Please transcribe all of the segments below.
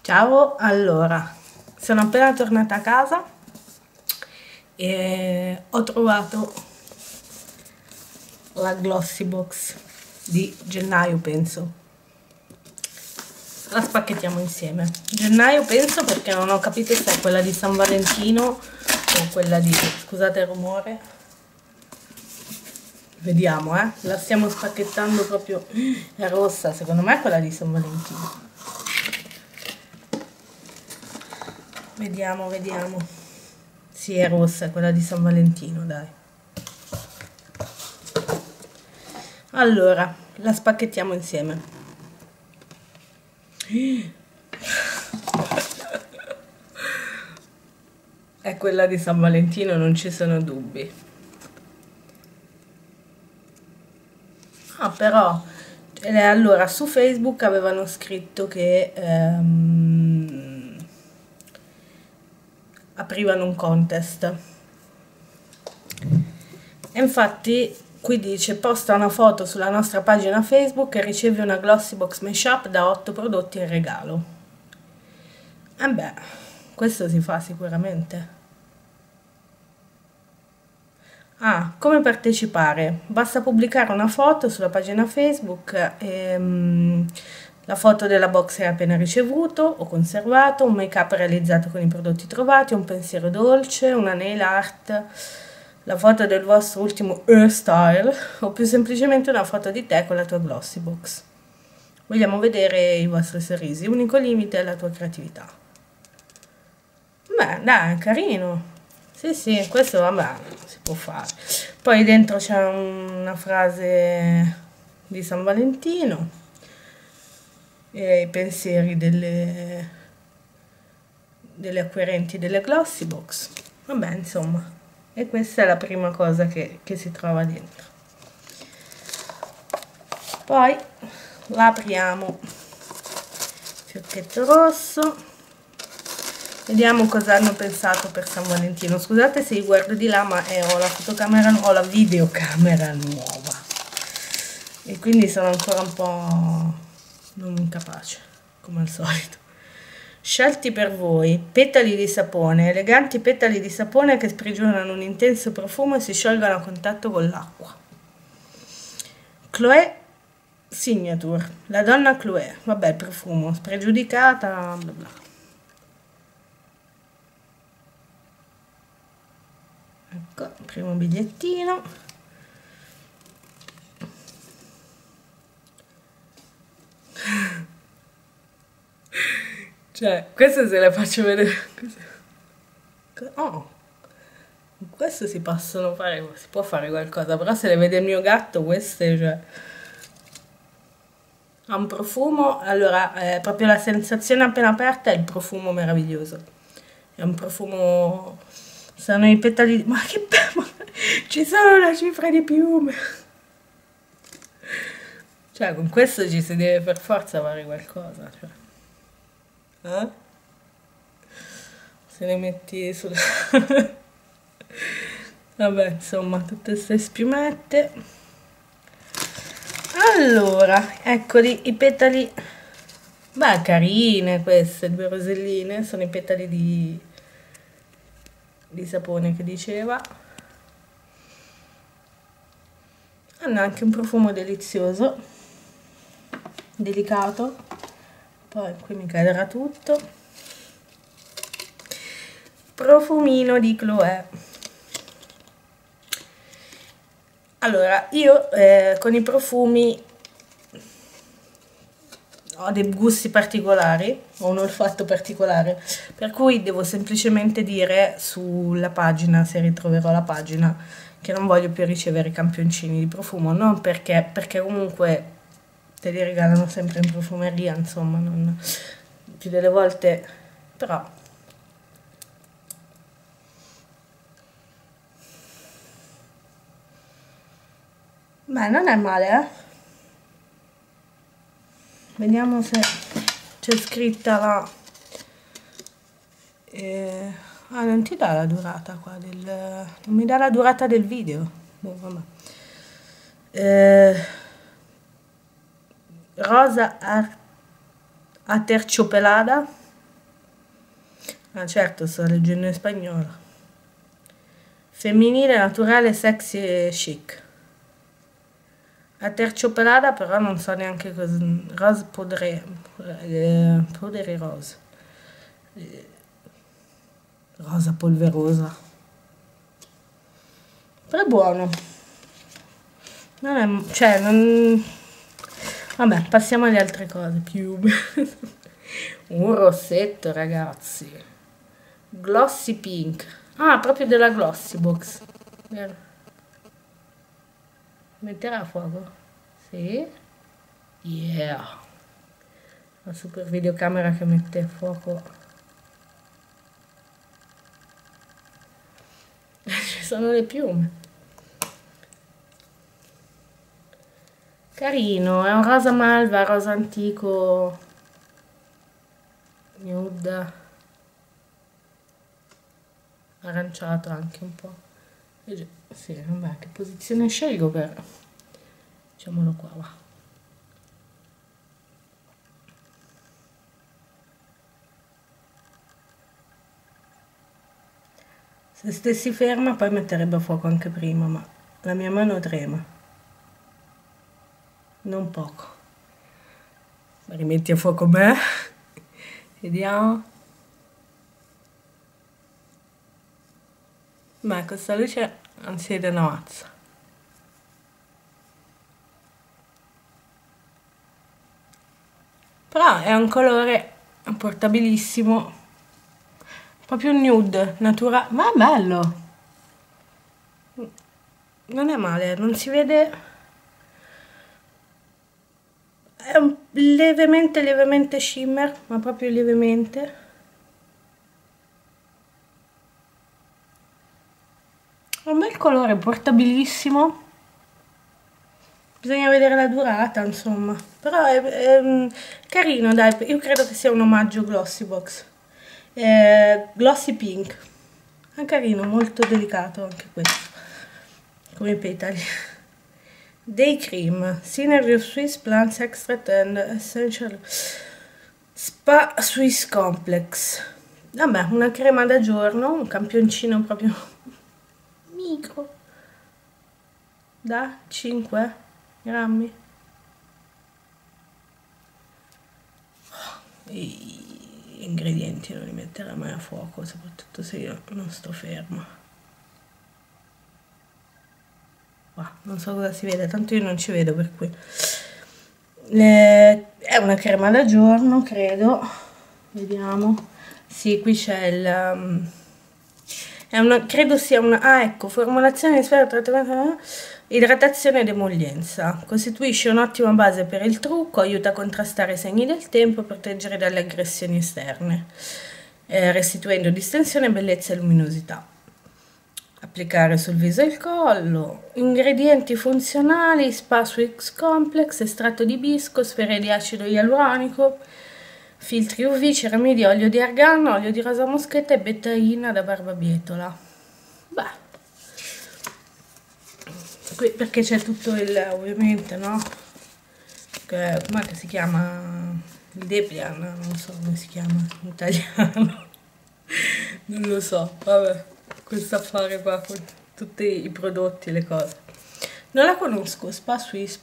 Ciao, allora, sono appena tornata a casa e ho trovato la Glossy Box di gennaio, penso. La spacchettiamo insieme. Gennaio penso perché non ho capito se è quella di San Valentino o quella di... scusate il rumore. Vediamo, la stiamo spacchettando proprio... è rossa, secondo me è quella di San Valentino. Vediamo. Sì, è rossa, è quella di San Valentino, dai. Allora, la spacchettiamo insieme. È quella di San Valentino, non ci sono dubbi. Ah, però, allora, su Facebook avevano scritto che aprivano un contest. E infatti qui dice: posta una foto sulla nostra pagina Facebook e ricevi una Glossy Box Mashup da 8 prodotti in regalo. E beh, questo si fa sicuramente. Ah, come partecipare? Basta pubblicare una foto sulla pagina Facebook e la foto della box è appena ricevuto o conservato, un make up realizzato con i prodotti trovati, un pensiero dolce, una nail art, la foto del vostro ultimo hairstyle o più semplicemente una foto di te con la tua Glossy Box. Vogliamo vedere i vostri sorrisi, unico limite è la tua creatività. Beh, dai, carino. Sì, questo vabbè, si può fare. Poi dentro c'è una frase di San Valentino e i pensieri delle acquirenti delle Glossy Box. Vabbè, insomma, e questa è la prima cosa che si trova dentro. Poi la apriamo. Fiocchetto rosso. Vediamo cosa hanno pensato per San Valentino. Scusate se guardo di là, ma ho la fotocamera, ho la videocamera nuova e quindi sono ancora un po' non capace, come al solito. Scelti per voi petali di sapone, eleganti petali di sapone che sprigionano un intenso profumo e si sciolgono a contatto con l'acqua. Chloé Signature, la donna Chloé, vabbè, il profumo, spregiudicata, bla bla. Ecco, primo bigliettino. Cioè, questo se le faccio vedere. Oh, questo si possono fare, si può fare qualcosa, però se le vede il mio gatto, queste, cioè, ha un profumo, allora, proprio la sensazione appena aperta è il profumo meraviglioso. È un profumo, sono i petali, ma che bello, ci sono una cifra di piume. Cioè, con questo ci si deve per forza fare qualcosa, cioè. Se le metti sulla... Vabbè, insomma, tutte queste spiumette. Allora, eccoli i petali. Beh, carine queste, due roselline, sono i petali di sapone che diceva. Hanno anche un profumo delizioso, delicato. Poi qui mi cadrà tutto. Profumino di Chloé. Allora, io con i profumi ho dei gusti particolari, ho un olfatto particolare, per cui devo semplicemente dire sulla pagina, se ritroverò la pagina, che non voglio più ricevere campioncini di profumo, non perché comunque te li regalano sempre in profumeria, insomma, non più delle volte, però beh, non è male, vediamo se c'è scritta la ah, non ti dà la durata qua non mi dà la durata del video. Vabbè. Rosa aterciopelada, Ah certo, sto leggendo in spagnolo. Femminile, naturale, sexy e chic. Aterciopelata però non so neanche cosa. Rose poudre. Poudre rose. Rosa polverosa. Però è buono. Non è, cioè, non... Vabbè, passiamo alle altre cose. Piume. Un rossetto, ragazzi. Glossy pink. Ah, proprio della Glossy Box. Vero? Metterà a fuoco? Sì. Yeah. La super videocamera che mette a fuoco. Ci sono le piume. Carino, è un rosa malva, rosa antico, nude, aranciato anche un po'. Sì, vabbè, che posizione scelgo per... Facciamolo qua, va. Se stessi ferma poi metterebbe a fuoco anche prima, ma la mia mano trema. Non poco. Ma rimetti a fuoco me? Vediamo. Ma questa luce non si vede una mazza. Però è un colore portabilissimo. Proprio un nude, naturale. Ma è bello. Non è male, non si vede... È un levemente shimmer, ma proprio lievemente. È un bel colore, portabilissimo. Bisogna vedere la durata, insomma. Però è carino, dai. Io credo che sia un omaggio Glossy Box. Glossy Pink. È carino, molto delicato anche questo. Come i petali. Day Cream. Synergy of Swiss Plants Extract and Essential Spa Swiss Complex. Vabbè, una crema da giorno, un campioncino proprio micro. Da 5 grammi. Gli ingredienti non li metterò mai a fuoco, soprattutto se io non sto ferma. Non so cosa si vede, tanto io non ci vedo, per cui è una crema da giorno, credo. Vediamo. Sì, qui c'è il credo sia una, ecco, formulazione di sfera trattamento, idratazione ed emollienza. Costituisce un'ottima base per il trucco, aiuta a contrastare i segni del tempo e proteggere dalle aggressioni esterne, restituendo distensione, bellezza e luminosità. Applicare sul viso e il collo. Ingredienti funzionali: Spa Swiss Complex, estratto di ibisco, sfere di acido ialuronico, filtri UV, cerami di olio di argano, olio di rosa moschetta e betaina da barbabietola. Beh, qui perché c'è tutto il, ovviamente, no? Com'è che si chiama? Il Debian, non so come si chiama in italiano. Non lo so, vabbè, questo affare qua con tutti i prodotti e le cose. Non la conosco, Spa Swiss.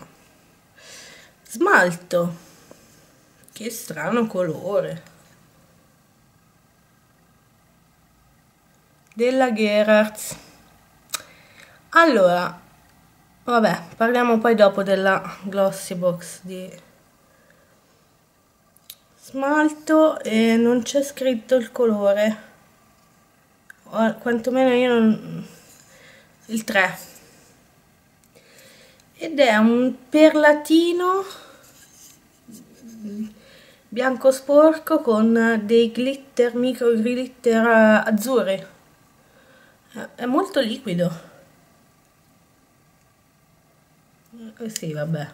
Smalto. Che strano colore. Della Gerhardt. Allora, vabbè, parliamo poi dopo della Glossy Box di smalto e non c'è scritto il colore. O quantomeno io non... il 3. Ed è un perlatino bianco sporco con dei glitter, micro glitter azzurri. È molto liquido. Sì, vabbè.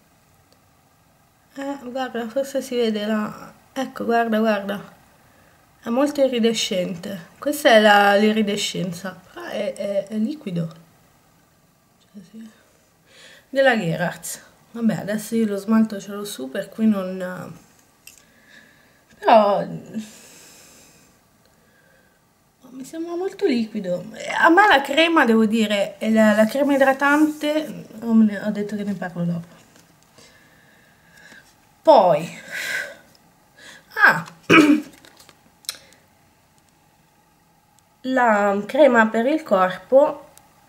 Guarda, forse si vede la... Ecco, guarda, guarda. È molto iridescente. Questa è l'iridescenza. È liquido. Cioè, sì. Della Gerhardt. Vabbè, adesso io lo smalto ce l'ho su, per cui non... Però sembra molto liquido. A me la crema, devo dire, è la crema idratante, ho detto che ne parlo dopo. Poi, ah, la crema per il corpo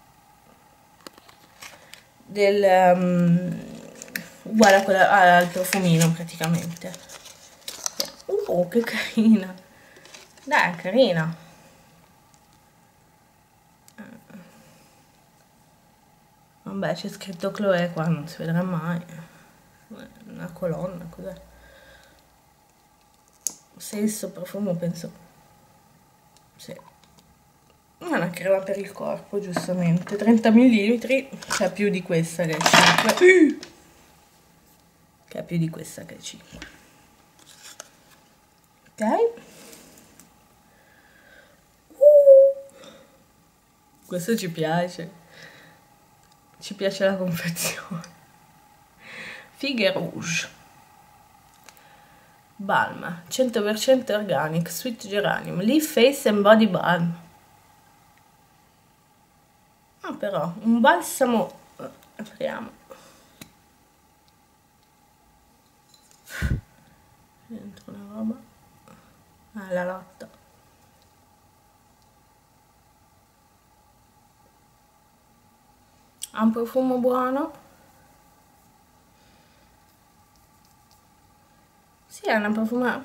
uguale a quella al profumino praticamente. Che carina, dai, carina. Vabbè, c'è scritto Chloé qua, non si vedrà mai. Una colonna, cos'è? Senso, profumo, penso. Sì. È una crema per il corpo, giustamente. 30 ml, c'è più di questa che è 5. Che è più di questa che è 5. Ok. Questo ci piace. Ci piace la confezione. Fighe Rouge. Balm 100% organic, sweet geranium, leaf face and body balm. Ah, però un balsamo, apriamo, dentro una roba, la lotta. Ha un profumo buono. Sì, è una profuma.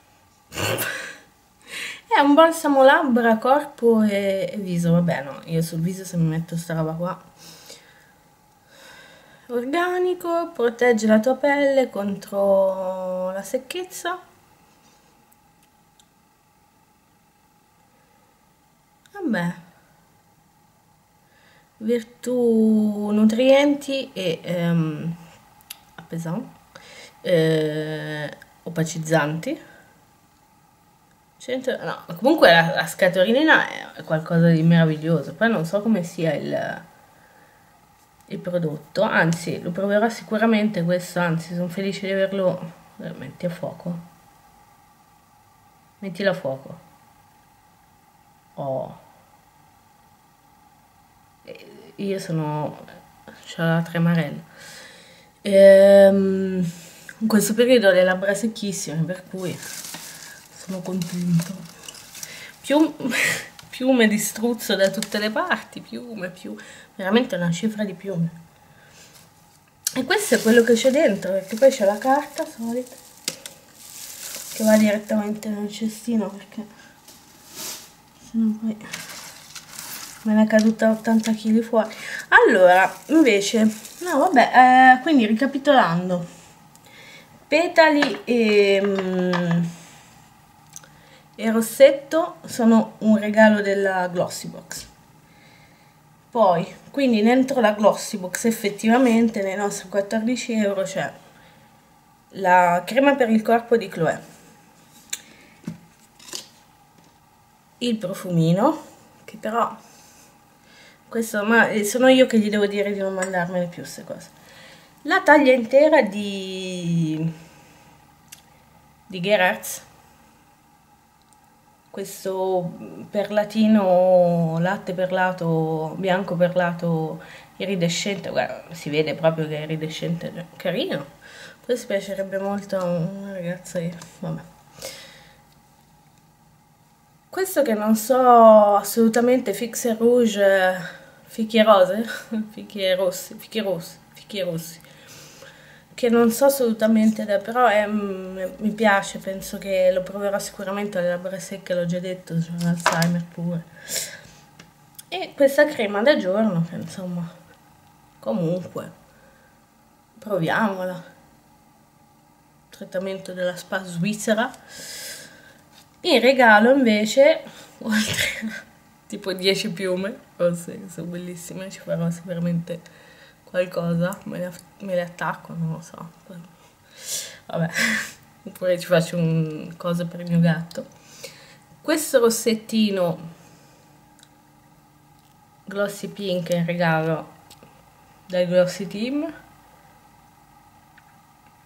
È un balsamo labbra, corpo e viso. Vabbè, no, io sul viso se mi metto sta roba qua. Organico, protegge la tua pelle contro la secchezza. Vabbè. Virtù nutrienti e appesant, opacizzanti. No, comunque la scatolina è qualcosa di meraviglioso. Poi non so come sia il prodotto, anzi lo proverò sicuramente questo, anzi sono felice di averlo. Metti a fuoco, mettila a fuoco. Oh, io c'ho la tremarella. In questo periodo ho le labbra secchissime, per cui sono contento. Piume di struzzo da tutte le parti, piume, veramente una cifra di piume. E questo è quello che c'è dentro, perché poi c'è la carta solita che va direttamente nel cestino, perché sennò poi me ne è caduta 80 kg fuori. Allora, invece, no vabbè, quindi ricapitolando, petali e rossetto sono un regalo della Glossybox. Poi, quindi dentro la Glossybox effettivamente nei nostri 14 euro c'è la crema per il corpo di Chloé, il profumino, che però questo, ma sono io che gli devo dire di non mandarmene più queste cose, la taglia intera di Gerards, questo perlatino, latte perlato, bianco perlato iridescente. Guarda, si vede proprio che è iridescente, carino. Questo piacerebbe molto a una ragazza, vabbè. Questo che non so assolutamente, Fixe Rouge, fichi rose, fichi rossi, che non so assolutamente, però mi piace, penso che lo proverò sicuramente alle labbra secche, l'ho già detto, c'è l'Alzheimer pure. E questa crema da giorno, che insomma, comunque, proviamola. Trattamento della spa svizzera. In regalo invece, oltre a tipo 10 piume, forse, che sono bellissime, ci farò sicuramente qualcosa, me le attacco, non lo so. Vabbè, oppure ci faccio un coso per il mio gatto. Questo rossettino Glossy Pink in regalo dal Glossy Team,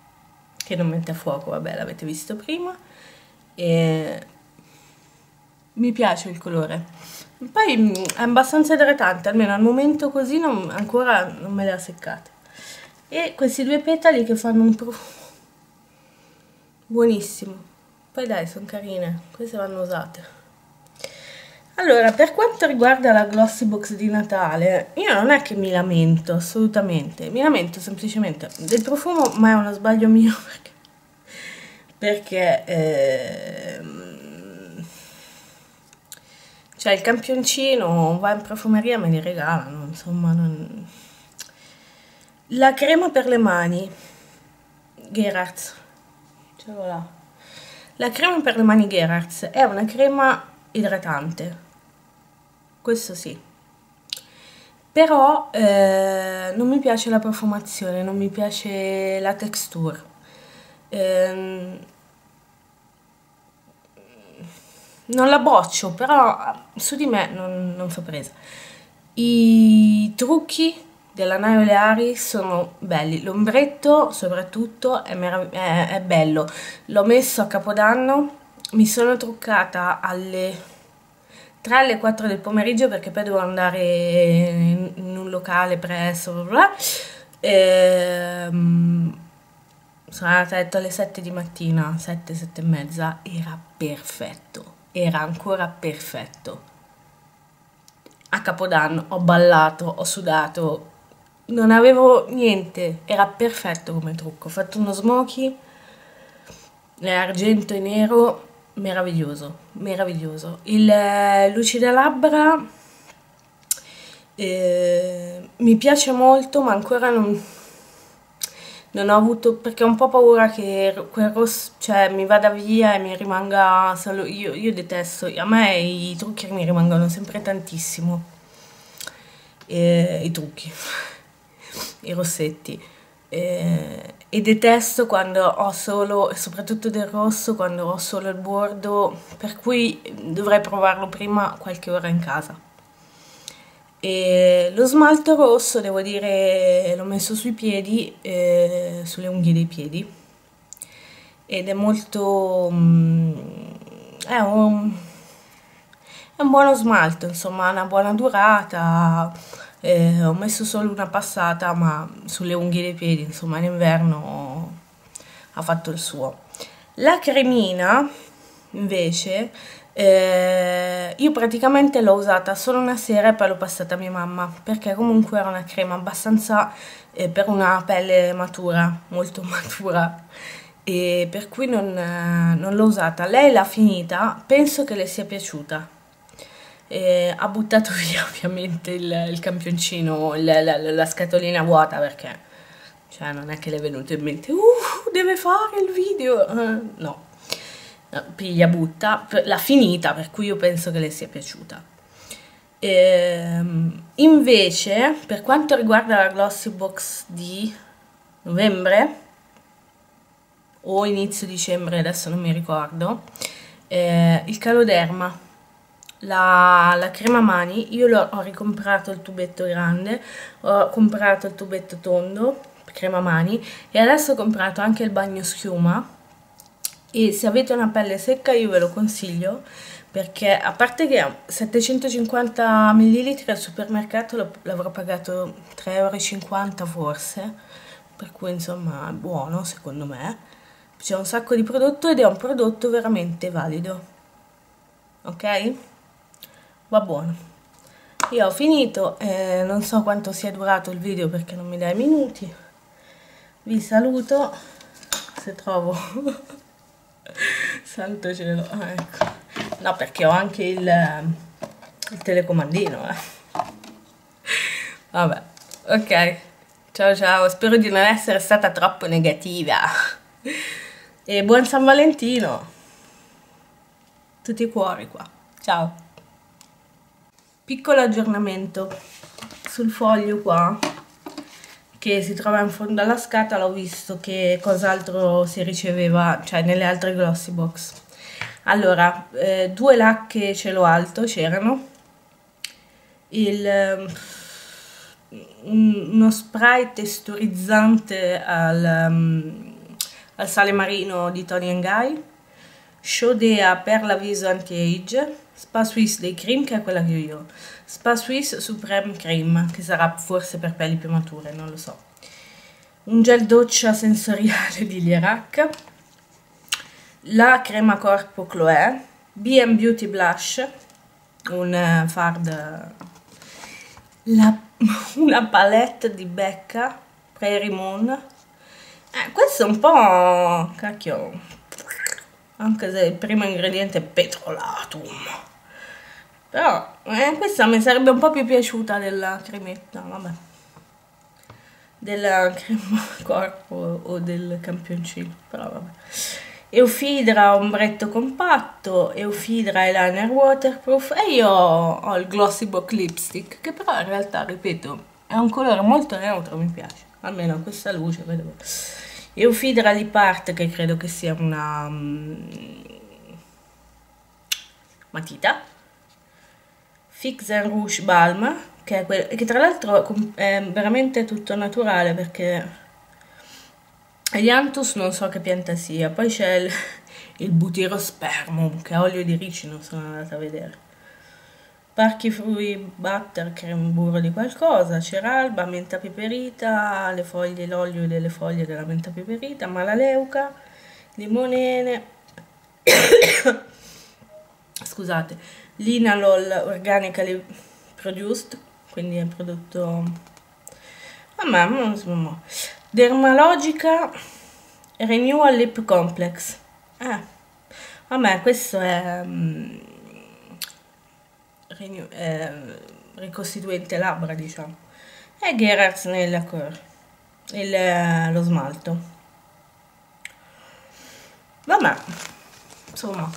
che non mette a fuoco, vabbè, l'avete visto prima. E mi piace il colore. Poi è abbastanza idratante, almeno al momento così ancora non me le ha seccate. E questi due petali che fanno un profumo buonissimo. Poi dai, sono carine, queste vanno usate. Allora, per quanto riguarda la Glossy Box di Natale, io non è che mi lamento, assolutamente. Mi lamento semplicemente del profumo, ma è uno sbaglio mio perché cioè il campioncino va in profumeria, me li regalano, insomma. La crema per le mani, Gerhardt, ce l'ho là. La crema per le mani Gerhardt è una crema idratante, questo sì. Però non mi piace la profumazione, non mi piace la texture. Non la boccio, però su di me non fa presa. I trucchi della Naio Leari sono belli, l'ombretto soprattutto è bello. L'ho messo a Capodanno, mi sono truccata alle 3 alle 4 del pomeriggio perché poi devo andare in un locale presto, bla bla. Sono andata a letto alle 7 di mattina, 7, 7 e mezza, era perfetto, era ancora perfetto. A Capodanno ho ballato, ho sudato, non avevo niente, era perfetto come trucco. Ho fatto uno smoky, argento e nero, meraviglioso, meraviglioso. Il lucida labbra mi piace molto, ma ancora non ho avuto, perché ho un po' paura che quel rosso, cioè, mi vada via e mi rimanga solo io detesto, a me i trucchi mi rimangono sempre tantissimo, i trucchi, i rossetti, e detesto quando ho solo, soprattutto del rosso, quando ho solo il bordo, per cui dovrei provarlo prima qualche ora in casa. E lo smalto rosso, devo dire, l'ho messo sui piedi, sulle unghie dei piedi, ed è molto è un buono smalto, insomma, ha una buona durata. Ho messo solo una passata, ma sulle unghie dei piedi, insomma, in inverno ha fatto il suo. La cremina, invece, io praticamente l'ho usata solo una sera e poi l'ho passata a mia mamma, perché comunque era una crema abbastanza per una pelle matura, molto matura, e per cui non l'ho usata. Lei l'ha finita, penso che le sia piaciuta. Ha buttato via ovviamente il campioncino, la scatolina vuota, perché cioè non è che le è venuto in mente deve fare il video, no. No, piglia, butta, l'ha finita, per cui io penso che le sia piaciuta. Invece, per quanto riguarda la Glossy Box di novembre o inizio dicembre, adesso non mi ricordo, il Caloderma, la crema mani, io ho ricomprato il tubetto grande, ho comprato il tubetto tondo, crema mani, e adesso ho comprato anche il bagno schiuma. E se avete una pelle secca io ve lo consiglio, perché a parte che 750 ml al supermercato l'avrò pagato 3,50 € forse, per cui insomma è buono secondo me. C'è un sacco di prodotto ed è un prodotto veramente valido, ok? Va buono. Io ho finito, non so quanto sia durato il video perché non mi dà i minuti. Vi saluto, se trovo santo cielo, ecco. No, perché ho anche il telecomandino, Vabbè, ok. Ciao ciao, spero di non essere stata troppo negativa. E buon San Valentino. Tutti i cuori qua. Ciao. Piccolo aggiornamento sul foglio qua, che si trova in fondo alla scatola. Ho visto che cos'altro si riceveva, cioè nelle altre Glossy Box. Allora, 2 lacche cielo alto c'erano, uno spray texturizzante al sale marino di Toni & Guy, Shodea per la viso anti-age, Spa Suisse Day Cream, che è quella che ho io, Spa Suisse Supreme Cream, che sarà forse per pelli più mature, non lo so. Un gel doccia sensoriale di Lierac, la crema corpo Chloé, B&Beauty Blush, un fard, una palette di Becca Prairie Moon. Questo è un po' cacchio, anche se il primo ingrediente è petrolatum, però questa mi sarebbe un po' più piaciuta della cremetta, vabbè, della crema corpo o del campioncino, però vabbè. Eufidra ombretto compatto, Eufidra eyeliner waterproof, e io ho il Glossy Box Lipstick, che però in realtà, ripeto, è un colore molto neutro, mi piace, almeno a questa luce, vedo. Eufidra Lip Art, che credo che sia una matita. Fix and Rouge Balm, che tra l'altro è veramente tutto naturale, perché Elianthus non so che pianta sia, poi c'è il Butyrospermum, che è olio di ricino, sono andata a vedere. Parchi Fruit Butter, creme burro di qualcosa, ceralba, menta piperita, le foglie, l'olio delle foglie della menta piperita, malaleuca, limonene, scusate, linalol organically produced, quindi è un prodotto, insomma, Dermalogica Renewal Lip Complex, vabbè, questo è ricostituente labbra, diciamo, e Gerard's Nail Lacquer, lo smalto. Vabbè, insomma,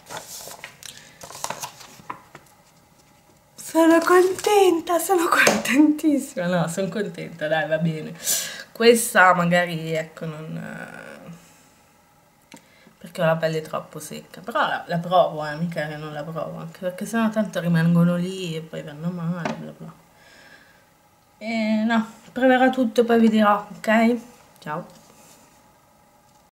sono contentissima, no, sono contenta, dai, va bene. Questa magari, ecco, non perché ho la pelle troppo secca, però la provo, mica che non la provo, anche perché sennò tanto rimangono lì e poi vanno male, bla bla. E no, proverò tutto e poi vi dirò, ok? Ciao.